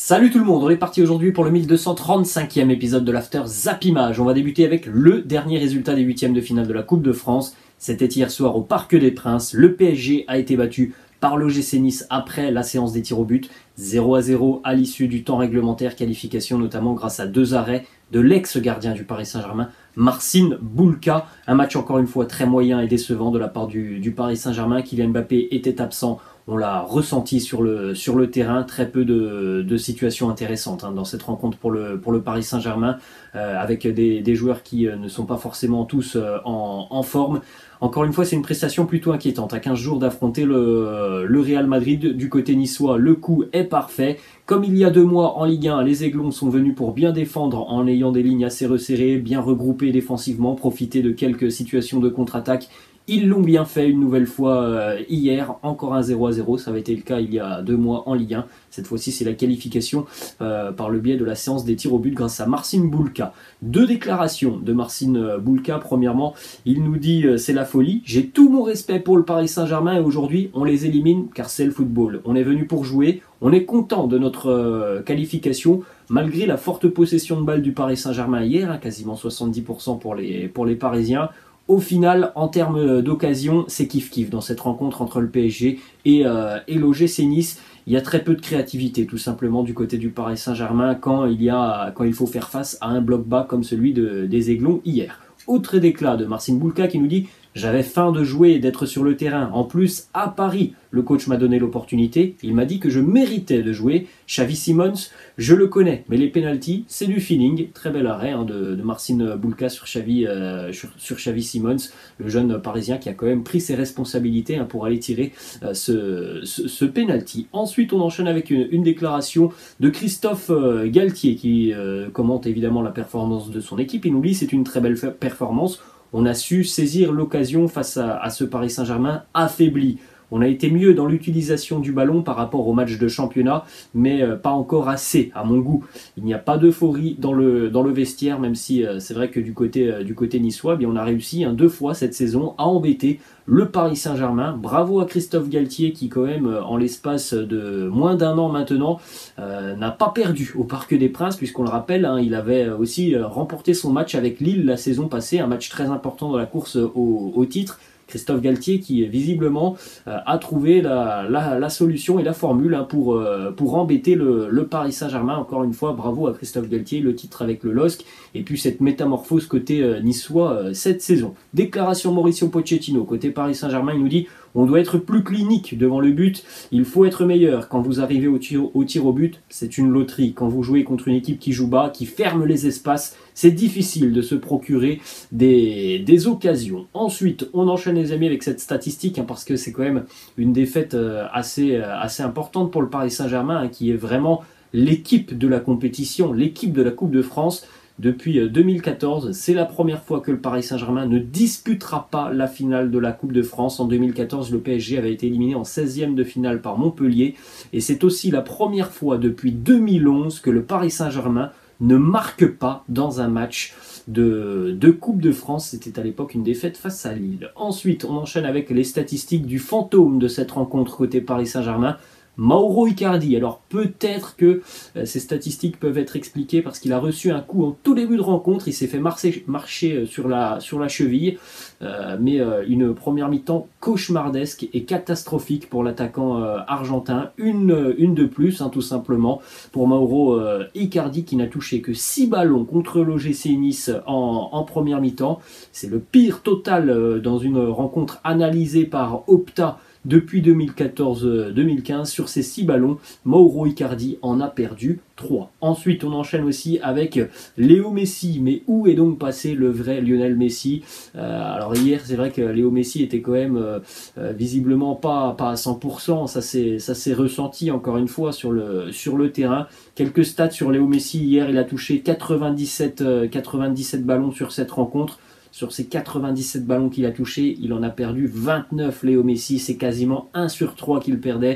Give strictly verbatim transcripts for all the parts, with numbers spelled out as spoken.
Salut tout le monde, on est parti aujourd'hui pour le mille deux cent trente-cinquième épisode de l'After Zappimage. On va débuter avec le dernier résultat des huitièmes de finale de la Coupe de France. C'était hier soir au Parc des Princes. Le P S G a été battu par l'O G C Nice après la séance des tirs au but. zéro à zéro à l'issue du temps réglementaire, qualification notamment grâce à deux arrêts de l'ex-gardien du Paris Saint-Germain, Marcin Bulka. Un match encore une fois très moyen et décevant de la part du, du Paris Saint-Germain. Kylian Mbappé était absent. On l'a ressenti sur le, sur le terrain, très peu de, de situations intéressantes hein, dans cette rencontre pour le, pour le Paris Saint-Germain, euh, avec des, des joueurs qui euh, ne sont pas forcément tous euh, en, en forme. Encore une fois, c'est une prestation plutôt inquiétante. À quinze jours d'affronter le, le Real Madrid du côté niçois, le coup est parfait. Comme il y a deux mois en Ligue un, les Aiglons sont venus pour bien défendre en ayant des lignes assez resserrées, bien regroupées défensivement, profiter de quelques situations de contre-attaque. Ils l'ont bien fait une nouvelle fois euh, hier, encore un zéro à zéro, ça avait été le cas il y a deux mois en Ligue un. Cette fois-ci, c'est la qualification euh, par le biais de la séance des tirs au but grâce à Marcin Bulka. Deux déclarations de Marcin Bulka. Premièrement, il nous dit euh, c'est la folie, j'ai tout mon respect pour le Paris Saint-Germain et aujourd'hui on les élimine car c'est le football. On est venu pour jouer, on est content de notre euh, qualification malgré la forte possession de balle du Paris Saint-Germain hier, hein, quasiment soixante-dix pour cent pour les, pour les Parisiens. Au final, en termes d'occasion, c'est kiff-kiff dans cette rencontre entre le P S G et, euh, et l'O G C Nice. Il y a très peu de créativité, tout simplement, du côté du Paris Saint-Germain quand il, y a, quand il faut faire face à un bloc bas comme celui de, des Aiglons hier. Autre déclat de Marcin Bulka qui nous dit « J'avais faim de jouer et d'être sur le terrain. En plus, à Paris, le coach m'a donné l'opportunité. Il m'a dit que je méritais de jouer. Xavi Simons, je le connais, mais les pénaltys, c'est du feeling. » Très bel arrêt hein, de, de Marcin Bulka sur Xavi, euh, sur, sur Xavi Simons, le jeune Parisien qui a quand même pris ses responsabilités hein, pour aller tirer euh, ce, ce, ce pénalty. Ensuite, on enchaîne avec une, une déclaration de Christophe euh, Galtier qui euh, commente évidemment la performance de son équipe. Il nous dit « C'est une très belle performance. On a su saisir l'occasion face à, à ce Paris Saint-Germain affaibli. On a été mieux dans l'utilisation du ballon par rapport au match de championnat, mais euh, pas encore assez, à mon goût. Il n'y a pas d'euphorie dans le, dans le vestiaire, même si euh, c'est vrai que du côté, euh, du côté niçois, bien, on a réussi hein, deux fois cette saison à embêter le Paris Saint-Germain. Bravo à Christophe Galtier qui, quand même, en l'espace de moins d'un an maintenant, euh, n'a pas perdu au Parc des Princes, puisqu'on le rappelle, hein, il avait aussi remporté son match avec Lille la saison passée, un match très important dans la course au, au titre. Christophe Galtier qui visiblement euh, a trouvé la, la, la solution et la formule hein, pour, euh, pour embêter le, le Paris Saint-Germain. Encore une fois, bravo à Christophe Galtier, le titre avec le L O S C et puis cette métamorphose côté euh, niçois euh, cette saison. Déclaration Mauricio Pochettino, côté Paris Saint-Germain, il nous dit « On doit être plus clinique devant le but, il faut être meilleur. Quand vous arrivez au tir, au tir au but, c'est une loterie. Quand vous jouez contre une équipe qui joue bas, qui ferme les espaces, c'est difficile de se procurer des, des occasions. » Ensuite, on enchaîne les amis avec cette statistique, hein, parce que c'est quand même une défaite euh, assez, euh, assez importante pour le Paris Saint-Germain, hein, qui est vraiment l'équipe de la compétition, l'équipe de la Coupe de France. Depuis deux mille quatorze, c'est la première fois que le Paris Saint-Germain ne disputera pas la finale de la Coupe de France. En deux mille quatorze, le P S G avait été éliminé en seizième de finale par Montpellier. Et c'est aussi la première fois depuis deux mille onze que le Paris Saint-Germain ne marque pas dans un match de, de Coupe de France. C'était à l'époque une défaite face à Lille. Ensuite, on enchaîne avec les statistiques du fantôme de cette rencontre côté Paris Saint-Germain. Mauro Icardi, alors peut-être que euh, ces statistiques peuvent être expliquées parce qu'il a reçu un coup en tout début de rencontre, il s'est fait marcher, marcher sur, la, sur la cheville, euh, mais euh, une première mi-temps cauchemardesque et catastrophique pour l'attaquant euh, argentin, une, une de plus hein, tout simplement pour Mauro euh, Icardi qui n'a touché que six ballons contre l'O G C Nice en, en première mi-temps. C'est le pire total euh, dans une rencontre analysée par Opta depuis deux mille quatorze deux mille quinze. Sur ces six ballons, Mauro Icardi en a perdu trois. Ensuite, on enchaîne aussi avec Léo Messi. Mais où est donc passé le vrai Lionel Messi? euh, Alors hier, c'est vrai que Léo Messi était quand même euh, euh, visiblement pas, pas à cent pour cent. Ça s'est ressenti encore une fois sur le, sur le terrain. Quelques stats sur Léo Messi. Hier, il a touché quatre-vingt-dix-sept, euh, quatre-vingt-dix-sept ballons sur cette rencontre. Sur ces quatre-vingt-dix-sept ballons qu'il a touchés, il en a perdu vingt-neuf, Léo Messi. C'est quasiment un sur trois qu'il perdait.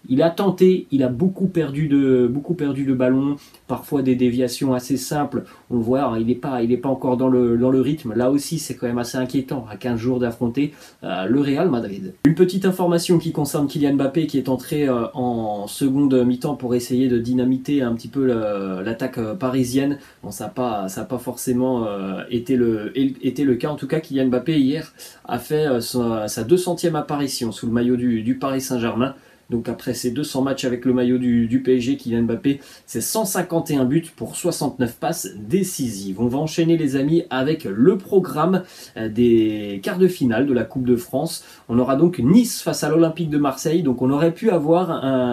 Il a tenté, il a beaucoup perdu de, beaucoup perdu de ballon, parfois des déviations assez simples. On le voit, il n'est pas, il est pas encore dans le, dans le rythme. Là aussi, c'est quand même assez inquiétant à quinze jours d'affronter euh, le Real Madrid. Une petite information qui concerne Kylian Mbappé qui est entré euh, en seconde mi-temps pour essayer de dynamiter un petit peu l'attaque euh, parisienne. Bon, ça n'a pas, ça a pas forcément euh, été, le, été le cas. En tout cas, Kylian Mbappé hier a fait euh, sa, sa deux centième apparition sous le maillot du, du Paris Saint-Germain. Donc après ces deux cents matchs avec le maillot du, du P S G, Kylian Mbappé, c'est cent cinquante et un buts pour soixante-neuf passes décisives. On va enchaîner les amis avec le programme des quarts de finale de la Coupe de France. On aura donc Nice face à l'Olympique de Marseille. Donc on aurait pu avoir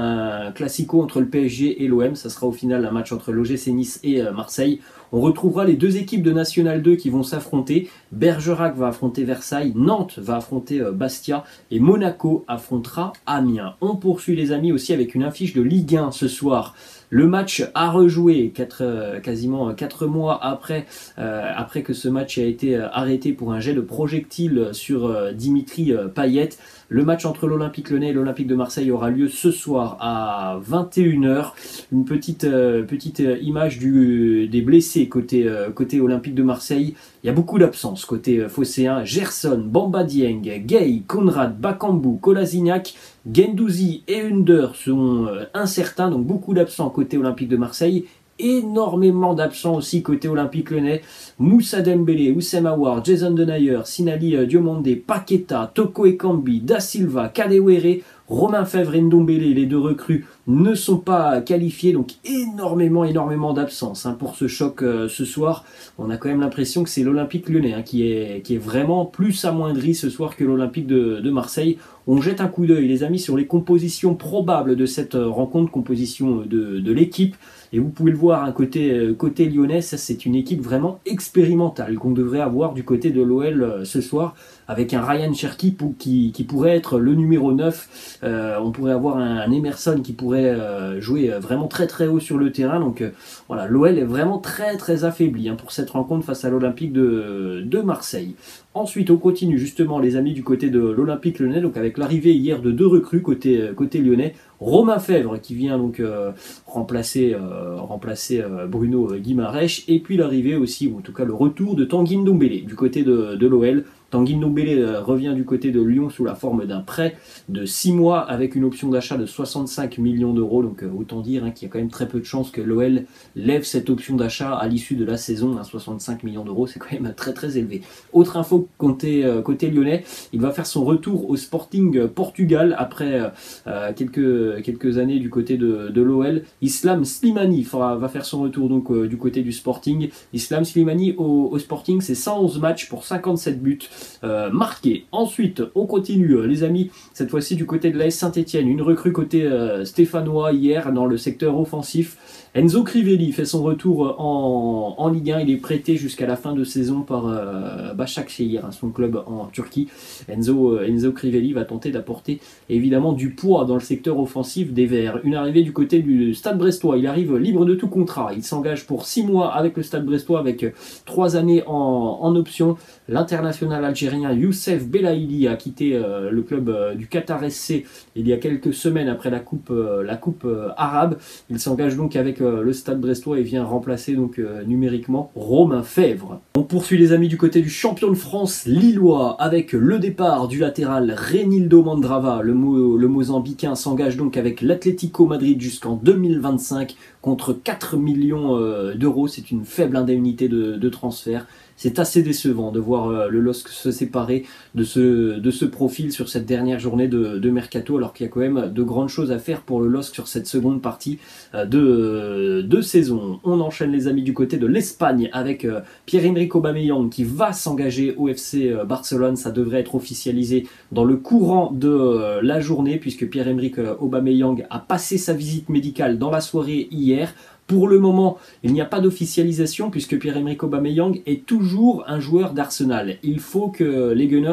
un classico entre le P S G et l'O M. Ça sera au final un match entre l'O G C Nice et Marseille. On retrouvera les deux équipes de National deux qui vont s'affronter. Bergerac va affronter Versailles, Nantes va affronter Bastia et Monaco affrontera Amiens. On poursuit les amis aussi avec une affiche de Ligue un ce soir. Le match a rejoué quatre, euh, quasiment quatre mois après, euh, après que ce match a été arrêté pour un jet de projectile sur euh, Dimitri euh, Payet. Le match entre l'Olympique Lyonnais et l'Olympique de Marseille aura lieu ce soir à vingt et une heures. Une petite, euh, petite image du, des blessés côté, euh, côté Olympique de Marseille. Il y a beaucoup d'absences côté phocéen. Gerson, Bamba Dieng, Gay, Conrad, Bakambu, Kolasinac, Guendouzi et Under sont euh, incertains, donc beaucoup d'absents côté Olympique de Marseille. Énormément d'absents aussi côté Olympique Lyonnais. Moussa Dembélé, Oussem Aouar, Jason Denayer, Sinali Diomandé, Paqueta, Toko Ekambi, Da Silva, Kadewere, Romain Fèvre et Ndombele, les deux recrues, ne sont pas qualifiés, donc énormément, énormément d'absence hein, pour ce choc euh, ce soir. On a quand même l'impression que c'est l'Olympique Lyonnais hein, qui, est, qui est vraiment plus amoindri ce soir que l'Olympique de, de Marseille. On jette un coup d'œil, les amis, sur les compositions probables de cette rencontre, composition de, de l'équipe. Et vous pouvez le voir, hein, côté, côté lyonnais, ça c'est une équipe vraiment expérimentale qu'on devrait avoir du côté de l'O L euh, ce soir, avec un Ryan Cherki pour, qui, qui pourrait être le numéro neuf. Euh, on pourrait avoir un, un Emerson qui pourrait euh, jouer vraiment très très haut sur le terrain. Donc euh, voilà, l'O L est vraiment très très affaibli hein, pour cette rencontre face à l'Olympique de, de Marseille. Ensuite, on continue justement les amis du côté de l'Olympique Lyonnais, donc avec l'arrivée hier de deux recrues côté, côté lyonnais. Romain Fèvre qui vient donc euh, remplacer, euh, remplacer euh, Bruno Guimaraes, et puis l'arrivée aussi, ou en tout cas le retour de Tanguy Ndombele du côté de, de l'O L. Tanguy Ndombele euh, revient du côté de Lyon sous la forme d'un prêt de six mois avec une option d'achat de soixante-cinq millions d'euros. Donc euh, autant dire hein, qu'il y a quand même très peu de chances que l'O L lève cette option d'achat à l'issue de la saison. Hein, soixante-cinq millions d'euros, c'est quand même très très élevé. Autre info côté, euh, côté lyonnais, il va faire son retour au Sporting Portugal après euh, quelques, quelques années du côté de, de l'O L. Islam Slimani fera, va faire son retour donc euh, du côté du Sporting. Islam Slimani au, au Sporting, c'est cent onze matchs pour cinquante-sept buts. Euh, marqué. Ensuite, on continue, euh, les amis, cette fois-ci du côté de l'A S Saint-Etienne, une recrue côté euh, stéphanois hier dans le secteur offensif. Enzo Crivelli fait son retour en, en Ligue un, il est prêté jusqu'à la fin de saison par euh, Başakşehir, hein, son club en Turquie. Enzo, euh, Enzo Crivelli va tenter d'apporter évidemment du poids dans le secteur offensif des Verts. Une arrivée du côté du Stade Brestois, il arrive libre de tout contrat, il s'engage pour six mois avec le Stade Brestois avec trois années en, en option. L'international algérien Youssef Belaïli a quitté euh, le club euh, du Qatar S C il y a quelques semaines après la coupe, euh, la coupe euh, arabe. Il s'engage donc avec euh, le Stade Brestois et vient remplacer donc euh, numériquement Romain Fèvre. On poursuit les amis du côté du champion de France lillois avec le départ du latéral Renildo Mandrava. Le, Mo le Mozambicain s'engage donc avec l'Atlético Madrid jusqu'en deux mille vingt-cinq contre quatre millions euh, d'euros. C'est une faible indemnité de, de transfert. C'est assez décevant de voir euh, le L O S C se séparer de ce, de ce profil sur cette dernière journée de, de Mercato, alors qu'il y a quand même de grandes choses à faire pour le L O S C sur cette seconde partie euh, de, de saison. On enchaîne les amis du côté de l'Espagne avec euh, Pierre-Emerick Aubameyang qui va s'engager au F C euh, Barcelone. Ça devrait être officialisé dans le courant de euh, la journée puisque Pierre-Emerick euh, Aubameyang a passé sa visite médicale dans la soirée hier. Pour le moment, il n'y a pas d'officialisation puisque Pierre-Emerick Aubameyang est toujours un joueur d'Arsenal. Il faut que les Gunners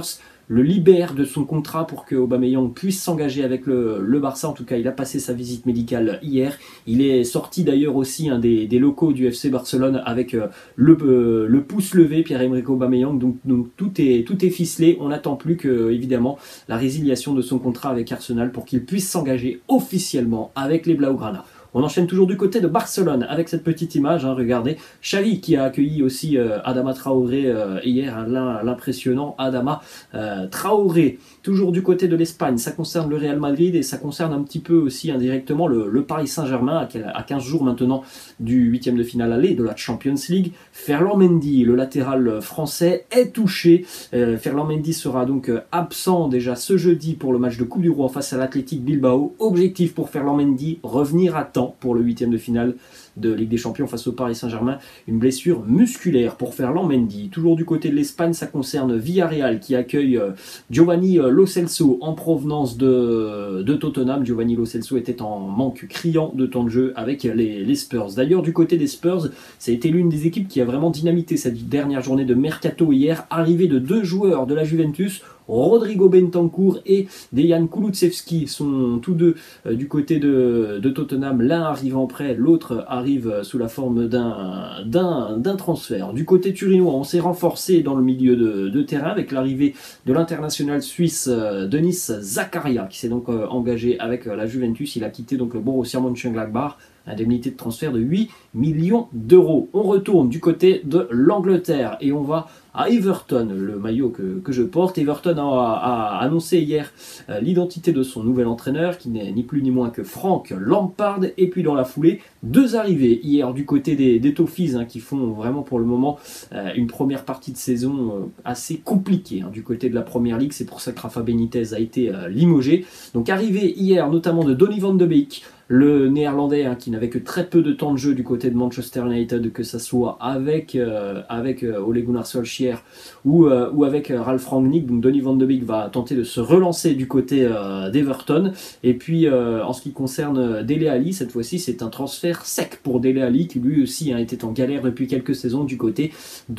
le libère de son contrat pour que Aubameyang puisse s'engager avec le, le Barça. En tout cas, il a passé sa visite médicale hier. Il est sorti d'ailleurs aussi hein, des, des locaux du F C Barcelone avec euh, le, euh, le pouce levé, Pierre-Emerick Aubameyang. Donc, donc tout, est, tout est ficelé. On n'attend plus que, évidemment, la résiliation de son contrat avec Arsenal pour qu'il puisse s'engager officiellement avec les Blaugrana. On enchaîne toujours du côté de Barcelone avec cette petite image, hein, regardez. Xavi qui a accueilli aussi euh, Adama Traoré euh, hier, hein, l'impressionnant Adama euh, Traoré. Toujours du côté de l'Espagne, ça concerne le Real Madrid et ça concerne un petit peu aussi indirectement le, le Paris Saint-Germain à quinze jours maintenant du huitième de finale aller de la Champions League. Ferland Mendy, le latéral français, est touché. Euh, Ferland Mendy sera donc absent déjà ce jeudi pour le match de Coupe du Roi face à l'Athletic Bilbao. Objectif pour Ferland Mendy, revenir à temps pour le huitième de finale de Ligue des Champions face au Paris Saint-Germain. Une blessure musculaire pour Ferland Mendy. Toujours du côté de l'Espagne, ça concerne Villarreal qui accueille Giovanni Lo Celso en provenance de, de Tottenham. Giovanni Lo Celso était en manque criant de temps de jeu avec les, les Spurs. D'ailleurs, du côté des Spurs, ça a été l'une des équipes qui a vraiment dynamité cette dernière journée de mercato hier. Arrivée de deux joueurs de la Juventus, Rodrigo Bentancur et Dejan Kulusevski sont tous deux euh, du côté de, de Tottenham. L'un arrive en prêt, l'autre arrive sous la forme d'un d'un transfert. Du côté turinois, on s'est renforcé dans le milieu de, de terrain avec l'arrivée de l'international suisse euh, Denis Zakaria qui s'est donc euh, engagé avec euh, la Juventus. Il a quitté donc le Borussia Mönchengladbach. Indemnité de transfert de huit millions d'euros. On retourne du côté de l'Angleterre et on va à Everton, le maillot que, que je porte. Everton a, a annoncé hier euh, l'identité de son nouvel entraîneur, qui n'est ni plus ni moins que Frank Lampard. Et puis dans la foulée, deux arrivées hier du côté des, des Toffees, hein, qui font vraiment pour le moment euh, une première partie de saison euh, assez compliquée hein, du côté de la Première Ligue. C'est pour ça que Rafa Benitez a été euh, limogé. Donc arrivée hier notamment de Donny van de Beek, le néerlandais hein, qui n'avait que très peu de temps de jeu du côté de Manchester United, que ce soit avec, euh, avec euh, Ole Gunnar Solskjaer ou, euh, ou avec euh, Ralf Rangnick. Donc Donny van de Beek va tenter de se relancer du côté euh, d'Everton. Et puis euh, en ce qui concerne Dele Alli, cette fois-ci c'est un transfert sec pour Dele Alli qui lui aussi hein, était en galère depuis quelques saisons du côté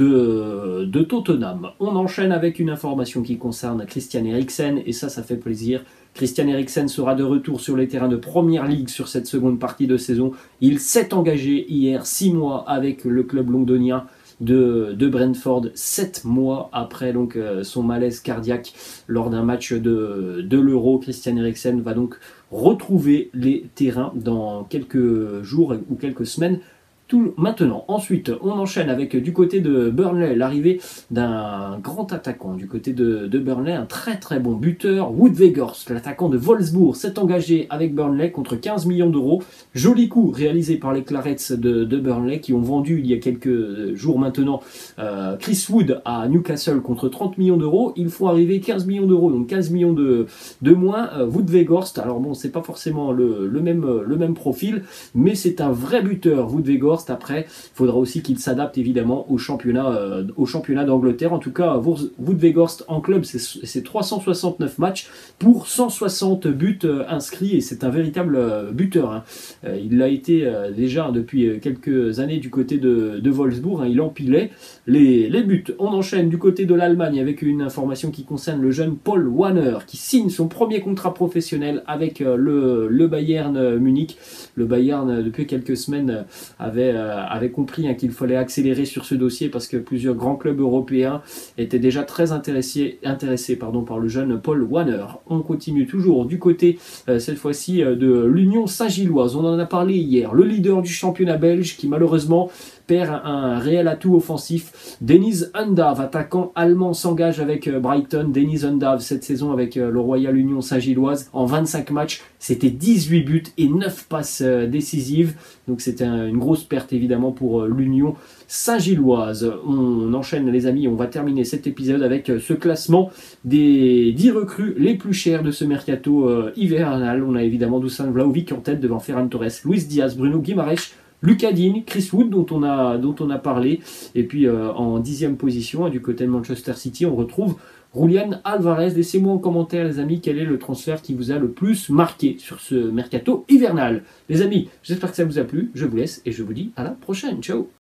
de, de Tottenham. On enchaîne avec une information qui concerne Christian Eriksen et ça, ça fait plaisir. Christian Eriksen sera de retour sur les terrains de Première Ligue sur cette seconde partie de saison. Il s'est engagé hier six mois avec le club londonien de, de Brentford, sept mois après donc, euh, son malaise cardiaque lors d'un match de, de l'Euro. Christian Eriksen va donc retrouver les terrains dans quelques jours ou quelques semaines. Tout maintenant. Ensuite, on enchaîne avec du côté de Burnley l'arrivée d'un grand attaquant. Du côté de, de Burnley, un très très bon buteur, Wout Weghorst, l'attaquant de Wolfsburg, s'est engagé avec Burnley contre quinze millions d'euros. Joli coup réalisé par les Clarets de, de Burnley qui ont vendu il y a quelques jours maintenant euh, Chris Wood à Newcastle contre trente millions d'euros. Il faut arriver quinze millions d'euros, donc quinze millions de, de moins. Euh, Wout Weghorst, alors bon, c'est pas forcément le, le, même, le même profil, mais c'est un vrai buteur, Wout Weghorst. Après, il faudra aussi qu'il s'adapte évidemment au championnat, euh, au championnat d'Angleterre. En tout cas, Wout Weghorst en club, c'est trois cent soixante-neuf matchs pour cent soixante buts euh, inscrits et c'est un véritable euh, buteur. Hein. Euh, il l'a été euh, déjà depuis quelques années du côté de, de Wolfsburg. Hein. Il empilait les, les buts. On enchaîne du côté de l'Allemagne avec une information qui concerne le jeune Paul Wanner qui signe son premier contrat professionnel avec euh, le, le Bayern Munich. Le Bayern, depuis quelques semaines, avait avait compris hein, qu'il fallait accélérer sur ce dossier parce que plusieurs grands clubs européens étaient déjà très intéressés, intéressés pardon, par le jeune Paul Wanner. On continue toujours du côté, euh, cette fois-ci, euh, de l'Union Saint-Gilloise. On en a parlé hier. Le leader du championnat belge qui malheureusement perd un réel atout offensif. Deniz Undav, attaquant allemand, s'engage avec Brighton. Deniz Undav, cette saison avec le Royal Union Saint-Gilloise, en vingt-cinq matchs, c'était dix-huit buts et neuf passes décisives. Donc c'était une grosse perte évidemment pour l'Union Saint-Gilloise. On enchaîne les amis, on va terminer cet épisode avec ce classement des dix recrues les plus chères de ce mercato hivernal. On a évidemment Dusan Vlahovic en tête devant Ferran Torres, Luis Diaz, Bruno Guimaraes, Lucas Digne, Chris Wood dont on a, dont on a parlé, et puis euh, en dixième position, du côté de Manchester City, on retrouve Julian Alvarez. Laissez-moi en commentaire les amis quel est le transfert qui vous a le plus marqué sur ce mercato hivernal. Les amis, j'espère que ça vous a plu, je vous laisse et je vous dis à la prochaine, ciao.